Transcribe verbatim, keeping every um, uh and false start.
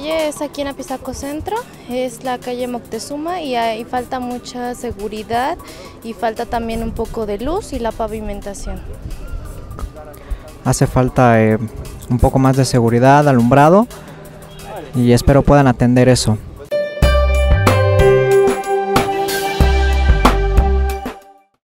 calle es aquí en Apizaco Centro, es la calle Moctezuma y ahí falta mucha seguridad y falta también un poco de luz y la pavimentación. Hace falta eh, un poco más de seguridad, alumbrado, y espero puedan atender eso.